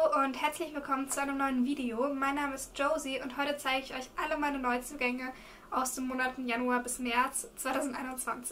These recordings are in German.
Hallo und herzlich willkommen zu einem neuen Video. Mein Name ist Josie und heute zeige ich euch alle meine Neuzugänge aus den Monaten Januar bis März 2021.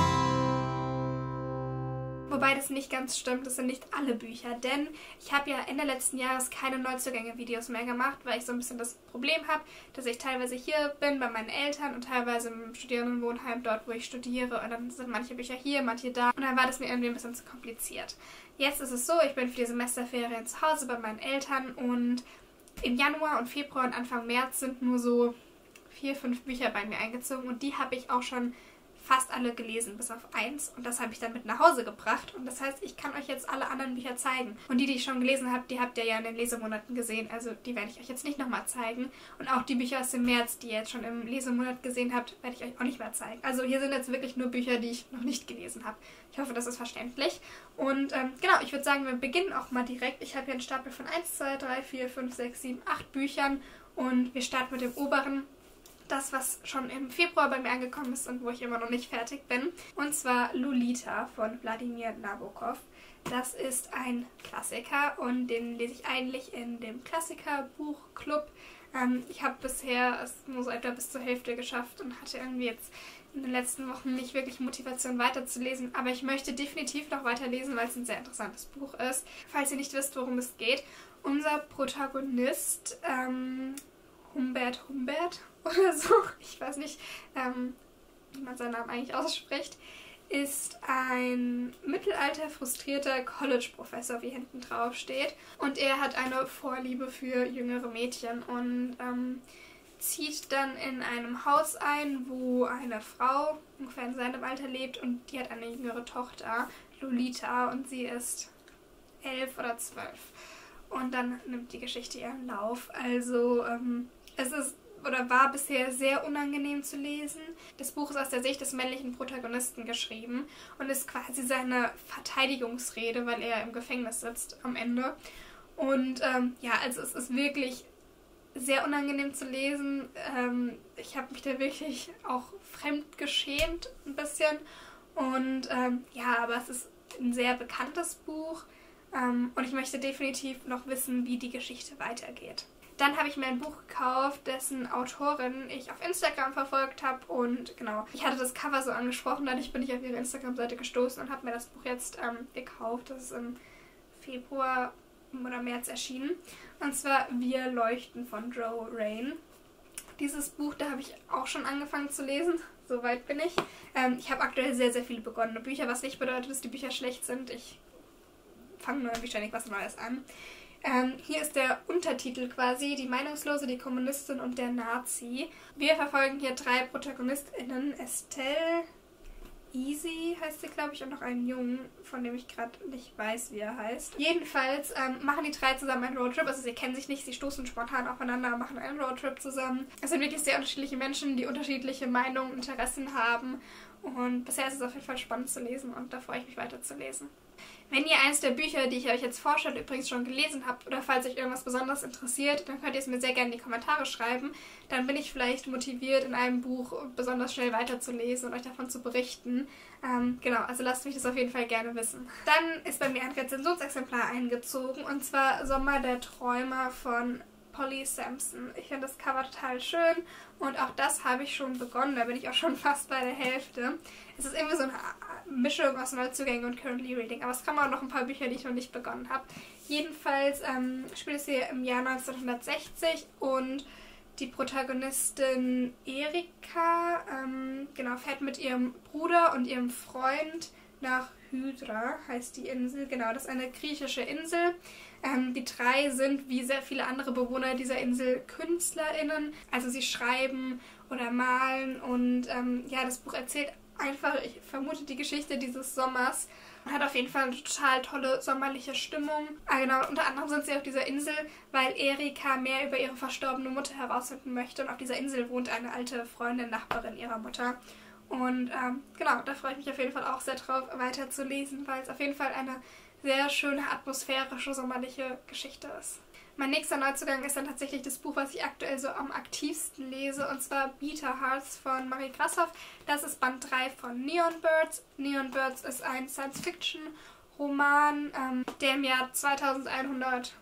Wobei das nicht ganz stimmt, das sind nicht alle Bücher, denn ich habe ja Ende letzten Jahres keine Neuzugänge-Videos mehr gemacht, weil ich so ein bisschen das Problem habe, dass ich teilweise hier bin bei meinen Eltern und teilweise im Studierendenwohnheim dort, wo ich studiere, und dann sind manche Bücher hier, manche da, und dann war das mir irgendwie ein bisschen zu kompliziert. Jetzt ist es so, ich bin für die Semesterferien zu Hause bei meinen Eltern und im Januar und Februar und Anfang März sind nur so 4, 5 Bücher bei mir eingezogen und die habe ich auch schon fast alle gelesen, bis auf eins. Und das habe ich dann mit nach Hause gebracht. Und das heißt, ich kann euch jetzt alle anderen Bücher zeigen. Und die ich schon gelesen habe, die habt ihr ja in den Lesemonaten gesehen. Also die werde ich euch jetzt nicht nochmal zeigen. Und auch die Bücher aus dem März, die ihr jetzt schon im Lesemonat gesehen habt, werde ich euch auch nicht mehr zeigen. Also hier sind jetzt wirklich nur Bücher, die ich noch nicht gelesen habe. Ich hoffe, das ist verständlich. Und genau, ich würde sagen, wir beginnen auch mal direkt. Ich habe hier einen Stapel von 1, 2, 3, 4, 5, 6, 7, 8 Büchern. Und wir starten mit dem oberen. Das, was schon im Februar bei mir angekommen ist und wo ich immer noch nicht fertig bin. Und zwar Lolita von Wladimir Nabokov. Das ist ein Klassiker und den lese ich eigentlich in dem Klassikerbuchclub. Ich habe bisher es nur so etwa bis zur Hälfte geschafft und hatte irgendwie jetzt in den letzten Wochen nicht wirklich Motivation weiterzulesen. Aber ich möchte definitiv noch weiterlesen, weil es ein sehr interessantes Buch ist. Falls ihr nicht wisst, worum es geht. Unser Protagonist, Humbert oder so, ich weiß nicht, wie man seinen Namen eigentlich ausspricht, ist ein mittelalter frustrierter College-Professor, wie hinten drauf steht. Und er hat eine Vorliebe für jüngere Mädchen und zieht dann in einem Haus ein, wo eine Frau ungefähr in seinem Alter lebt und die hat eine jüngere Tochter, Lolita, und sie ist 11 oder 12. Und dann nimmt die Geschichte ihren Lauf. Also es ist oder war bisher sehr unangenehm zu lesen. Das Buch ist aus der Sicht des männlichen Protagonisten geschrieben und ist quasi seine Verteidigungsrede, weil er im Gefängnis sitzt am Ende. Und ja, also es ist wirklich sehr unangenehm zu lesen. Ich habe mich da wirklich auch fremd geschämt ein bisschen. Und ja, aber es ist ein sehr bekanntes Buch und ich möchte definitiv noch wissen, wie die Geschichte weitergeht. Dann habe ich mir ein Buch gekauft, dessen Autorin ich auf Instagram verfolgt habe und genau, ich hatte das Cover so angesprochen, dadurch bin ich auf ihre Instagram-Seite gestoßen und habe mir das Buch jetzt gekauft. Das ist im Februar oder März erschienen. Und zwar Wir leuchten von Jo Rain. Dieses Buch, da habe ich auch schon angefangen zu lesen. Soweit bin ich. Ich habe aktuell sehr, sehr viele begonnene Bücher, was nicht bedeutet, dass die Bücher schlecht sind. Ich fange nur irgendwie ständig was Neues an. Hier ist der Untertitel quasi, die Meinungslose, die Kommunistin und der Nazi. Wir verfolgen hier 3 ProtagonistInnen, Estelle, Easy heißt sie, glaube ich, und noch einen Jungen, von dem ich gerade nicht weiß, wie er heißt. Jedenfalls machen die 3 zusammen einen Roadtrip, also sie kennen sich nicht, sie stoßen spontan aufeinander, machen einen Roadtrip zusammen. Es sind wirklich sehr unterschiedliche Menschen, die unterschiedliche Meinungen, Interessen haben. Und bisher ist es auf jeden Fall spannend zu lesen und da freue ich mich weiter zu lesen. Wenn ihr eines der Bücher, die ich euch jetzt vorstelle, übrigens schon gelesen habt oder falls euch irgendwas besonders interessiert, dann könnt ihr es mir sehr gerne in die Kommentare schreiben. Dann bin ich vielleicht motiviert, in einem Buch besonders schnell weiterzulesen und euch davon zu berichten. Genau, also lasst mich das auf jeden Fall gerne wissen. Dann ist bei mir ein Rezensionsexemplar eingezogen und zwar Sommer der Träumer von Polly Sampson. Ich finde das Cover total schön und auch das habe ich schon begonnen, da bin ich auch schon fast bei der Hälfte. Es ist irgendwie so eine Mischung aus Neuzugängen und Currently Reading, aber es kommen auch noch ein paar Bücher, die ich noch nicht begonnen habe. Jedenfalls spielt es hier im Jahr 1960 und die Protagonistin Erika genau, fährt mit ihrem Bruder und ihrem Freund nach Hydra, heißt die Insel. Genau, das ist eine griechische Insel. Die 3 sind, wie sehr viele andere Bewohner dieser Insel, KünstlerInnen. Also sie schreiben oder malen und ja, das Buch erzählt einfach, ich vermute, die Geschichte dieses Sommers. Und hat auf jeden Fall eine total tolle sommerliche Stimmung. Genau, unter anderem sind sie auf dieser Insel, weil Erika mehr über ihre verstorbene Mutter herausfinden möchte. Und auf dieser Insel wohnt eine alte Freundin, Nachbarin ihrer Mutter. Und genau, da freue ich mich auf jeden Fall auch sehr drauf, weiter zu lesen, weil es auf jeden Fall eine sehr schöne, atmosphärische, sommerliche Geschichte ist. Mein nächster Neuzugang ist dann tatsächlich das Buch, was ich aktuell so am aktivsten lese, und zwar Beta Hearts von Marie Grashoff. Das ist Band 3 von Neon Birds. Neon Birds ist ein Science-Fiction-Roman, der im Jahr 2100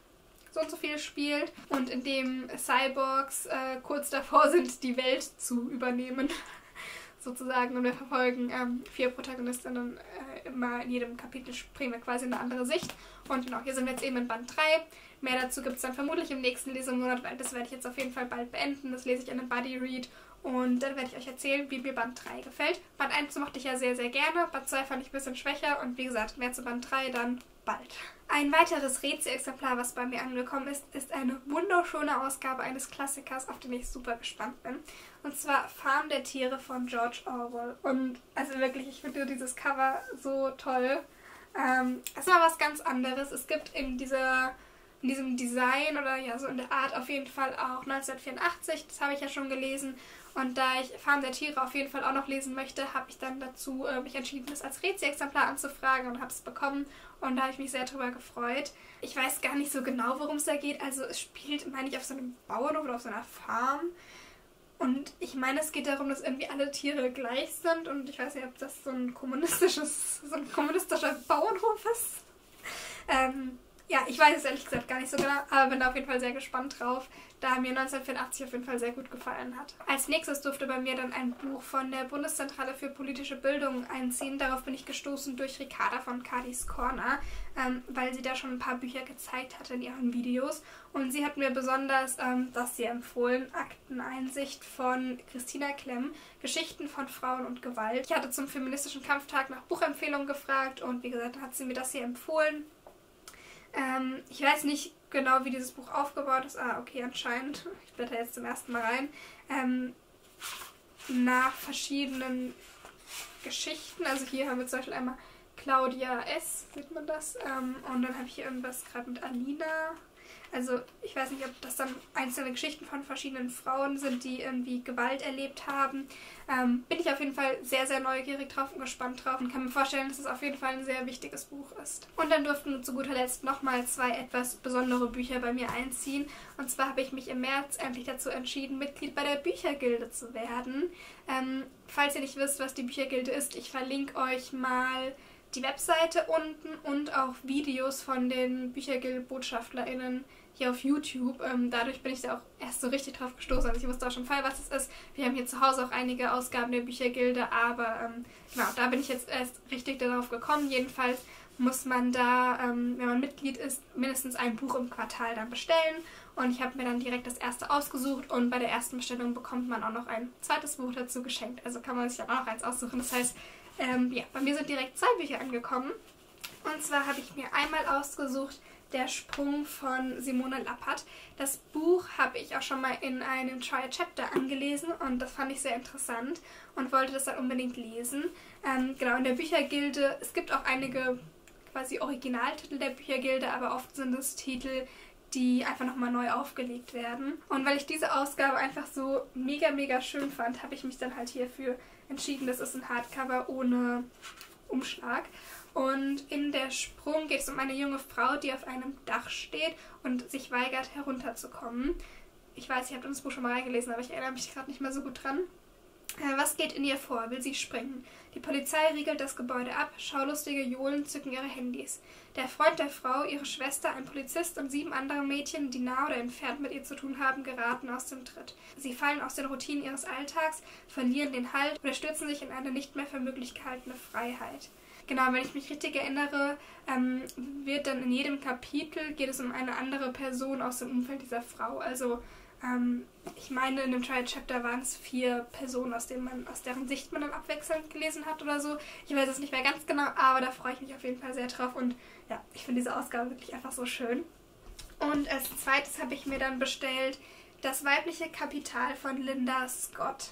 so und so viel spielt und in dem Cyborgs kurz davor sind, die Welt zu übernehmen. Sozusagen. Und wir verfolgen 4 Protagonistinnen immer in jedem Kapitel springen wir quasi in eine andere Sicht. Und genau, hier sind wir jetzt eben in Band 3. Mehr dazu gibt es dann vermutlich im nächsten Lesemonat, weil das werde ich jetzt auf jeden Fall bald beenden. Das lese ich in einem Buddy Read. Und dann werde ich euch erzählen, wie mir Band 3 gefällt. Band 1 mochte ich ja sehr, sehr gerne. Band 2 fand ich ein bisschen schwächer. Und wie gesagt, mehr zu Band 3 dann bald. Ein weiteres Rätselexemplar, was bei mir angekommen ist, ist eine wunderschöne Ausgabe eines Klassikers, auf den ich super gespannt bin. Und zwar Farm der Tiere von George Orwell. Und also wirklich, ich finde dieses Cover so toll. Es ist mal was ganz anderes. Es gibt in diesem Design oder ja so in der Art auf jeden Fall auch 1984, das habe ich ja schon gelesen. Und da ich Farm der Tiere auf jeden Fall auch noch lesen möchte, habe ich dann dazu mich entschieden, das als Rätselexemplar anzufragen und habe es bekommen. Und da habe ich mich sehr drüber gefreut. Ich weiß gar nicht so genau, worum es da geht. Also es spielt, meine ich, auf so einem Bauernhof oder auf so einer Farm. Und ich meine, es geht darum, dass irgendwie alle Tiere gleich sind. Und ich weiß nicht, ob das so ein kommunistischer Bauernhof ist. Ja, ich weiß es ehrlich gesagt gar nicht so genau, aber bin da auf jeden Fall sehr gespannt drauf, da mir 1984 auf jeden Fall sehr gut gefallen hat. Als nächstes durfte bei mir dann ein Buch von der Bundeszentrale für politische Bildung einziehen. Darauf bin ich gestoßen durch Ricarda von Cardis Corner, weil sie da schon ein paar Bücher gezeigt hatte in ihren Videos. Und sie hat mir besonders das hier empfohlen, Akteneinsicht von Christina Klemm, Geschichten von Frauen und Gewalt. Ich hatte zum feministischen Kampftag nach Buchempfehlungen gefragt und wie gesagt, hat sie mir das hier empfohlen. Ich weiß nicht genau, wie dieses Buch aufgebaut ist. Ah, okay, anscheinend. Ich blätter jetzt zum ersten Mal rein. Nach verschiedenen Geschichten. Also hier haben wir zum Beispiel einmal Claudia S., sieht man das? Und dann habe ich hier irgendwas gerade mit Alina. Also ich weiß nicht, ob das dann einzelne Geschichten von verschiedenen Frauen sind, die irgendwie Gewalt erlebt haben. Bin ich auf jeden Fall sehr, sehr neugierig drauf und gespannt drauf und kann mir vorstellen, dass es auf jeden Fall ein sehr wichtiges Buch ist. Und dann durften zu guter Letzt nochmal 2 etwas besondere Bücher bei mir einziehen. Und zwar habe ich mich im März endlich dazu entschieden, Mitglied bei der Büchergilde zu werden. Falls ihr nicht wisst, was die Büchergilde ist, ich verlinke euch mal die Webseite unten und auch Videos von den Büchergilde-BotschafterInnen hier auf YouTube. Dadurch bin ich da auch erst so richtig drauf gestoßen. Also ich wusste auch schon voll, was es ist. Wir haben hier zu Hause auch einige Ausgaben der Büchergilde, aber genau, da bin ich jetzt erst richtig darauf gekommen. Jedenfalls muss man da, wenn man Mitglied ist, mindestens ein Buch im Quartal dann bestellen. Und ich habe mir dann direkt das erste ausgesucht und bei der ersten Bestellung bekommt man auch noch ein zweites Buch dazu geschenkt. Also kann man sich dann auch noch eins aussuchen. Das heißt, ja, bei mir sind direkt 2 Bücher angekommen. Und zwar habe ich mir einmal ausgesucht Der Sprung von Simone Lappert. Das Buch habe ich auch schon mal in einem Try a Chapter angelesen und das fand ich sehr interessant und wollte das dann unbedingt lesen. Genau, in der Büchergilde, es gibt auch einige quasi Originaltitel der Büchergilde, aber oft sind es Titel, die einfach nochmal neu aufgelegt werden. Und weil ich diese Ausgabe einfach so mega, mega schön fand, habe ich mich dann halt hierfür entschieden. Das ist ein Hardcover ohne Umschlag. Und in Der Sprung geht es um eine junge Frau, die auf einem Dach steht und sich weigert, herunterzukommen. Ich weiß, ich habe das Buch schon mal reingelesen, aber ich erinnere mich gerade nicht mehr so gut dran. Was geht in ihr vor? Will sie springen? Die Polizei riegelt das Gebäude ab, schaulustige Johlen zücken ihre Handys. Der Freund der Frau, ihre Schwester, ein Polizist und 7 andere Mädchen, die nah oder entfernt mit ihr zu tun haben, geraten aus dem Tritt. Sie fallen aus den Routinen ihres Alltags, verlieren den Halt oder stürzen sich in eine nicht mehr für möglich gehaltene Freiheit. Genau, wenn ich mich richtig erinnere, wird dann in jedem Kapitel geht es um eine andere Person aus dem Umfeld dieser Frau. Also ich meine, in dem Try a Chapter waren es 4 Personen, aus deren Sicht man dann abwechselnd gelesen hat oder so. Ich weiß es nicht mehr ganz genau, aber da freue ich mich auf jeden Fall sehr drauf. Und ja, ich finde diese Ausgabe wirklich einfach so schön. Und als zweites habe ich mir dann bestellt Das weibliche Kapital von Linda Scott.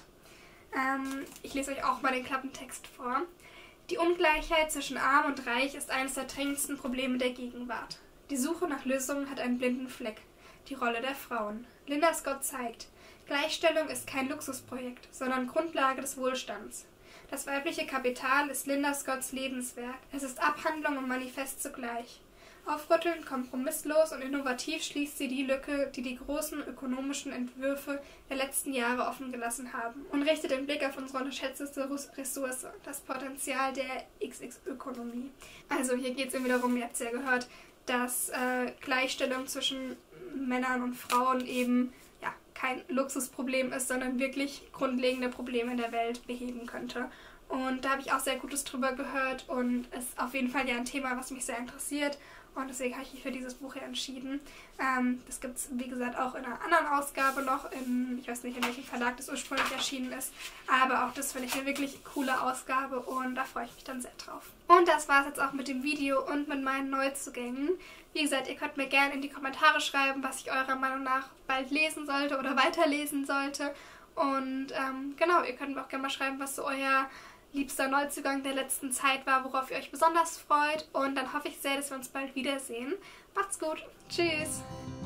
Ich lese euch auch mal den Klappentext vor. Die Ungleichheit zwischen Arm und Reich ist eines der drängendsten Probleme der Gegenwart. Die Suche nach Lösungen hat einen blinden Fleck. Die Rolle der Frauen. Linda Scott zeigt, Gleichstellung ist kein Luxusprojekt, sondern Grundlage des Wohlstands. Das weibliche Kapital ist Linda Scotts Lebenswerk. Es ist Abhandlung und Manifest zugleich. Aufrüttelnd, kompromisslos und innovativ schließt sie die Lücke, die die großen ökonomischen Entwürfe der letzten Jahre offen gelassen haben und richtet den Blick auf unsere unterschätzte Ressource, das Potenzial der XX-Ökonomie. Also hier geht es irgendwie darum, ihr habt es ja gehört, dass Gleichstellung zwischen Männern und Frauen eben ja kein Luxusproblem ist, sondern wirklich grundlegende Probleme in der Welt beheben könnte. Und da habe ich auch sehr Gutes drüber gehört und es ist auf jeden Fall ja ein Thema, was mich sehr interessiert. Und deswegen habe ich mich für dieses Buch hier entschieden. Das gibt es, wie gesagt, auch in einer anderen Ausgabe noch. Ich weiß nicht, in welchem Verlag das ursprünglich erschienen ist. Aber auch das finde ich eine wirklich coole Ausgabe und da freue ich mich dann sehr drauf. Und das war es jetzt auch mit dem Video und mit meinen Neuzugängen. Wie gesagt, ihr könnt mir gerne in die Kommentare schreiben, was ich eurer Meinung nach bald lesen sollte oder weiterlesen sollte. Und genau, ihr könnt mir auch gerne mal schreiben, was so euer liebster Neuzugang der letzten Zeit war, worauf ihr euch besonders freut. Und dann hoffe ich sehr, dass wir uns bald wiedersehen. Macht's gut. Tschüss.